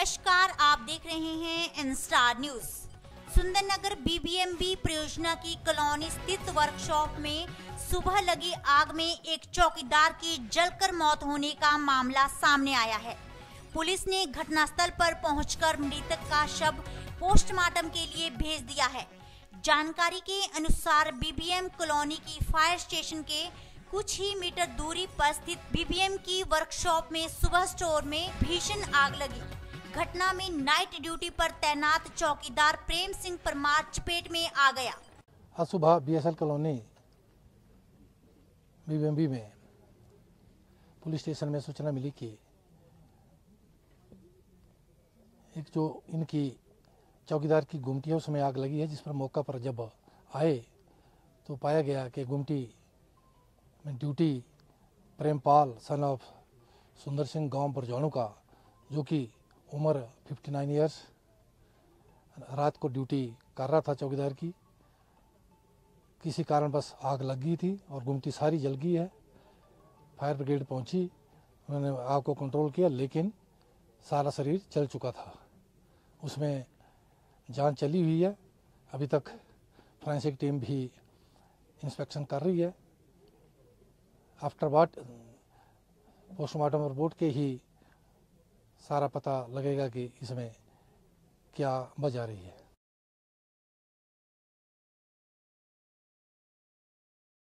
नमस्कार, आप देख रहे हैं इंस्टार न्यूज। सुंदरनगर बीबीएमबी परियोजना की कॉलोनी स्थित वर्कशॉप में सुबह लगी आग में एक चौकीदार की जलकर मौत होने का मामला सामने आया है। पुलिस ने घटनास्थल पर पहुंचकर मृतक का शव पोस्टमार्टम के लिए भेज दिया है। जानकारी के अनुसार बीबीएम कॉलोनी की फायर स्टेशन के कुछ ही मीटर दूरी पर स्थित बीबीएम की वर्कशॉप में सुबह स्टोर में भीषण आग लगी। घटना में नाइट ड्यूटी पर तैनात चौकीदार प्रेम सिंह परमार चपेट में आ गया। आज सुबह बीएसएल कॉलोनी बीबीएमबी में पुलिस स्टेशन में सूचना मिली कि एक जो इनकी चौकीदार की गुमटी है उसमें आग लगी है, जिस पर मौका पर जब आए तो पाया गया कि गुमटी में ड्यूटी प्रेमपाल सन ऑफ सुंदर सिंह गांव बरजाणु का, जो कि उम्र 59 ईयर्स, रात को ड्यूटी कर रहा था चौकीदार की। किसी कारण बस आग लग गई थी और गुमटी सारी जल गई है। फायर ब्रिगेड पहुंची, उन्होंने आग को कंट्रोल किया, लेकिन सारा शरीर जल चुका था। उसमें जांच चली हुई है। अभी तक फोरेंसिक टीम भी इंस्पेक्शन कर रही है। आफ्टर वाट पोस्टमार्टम रिपोर्ट के ही सारा पता लगेगा कि इसमें क्या वजह रही है।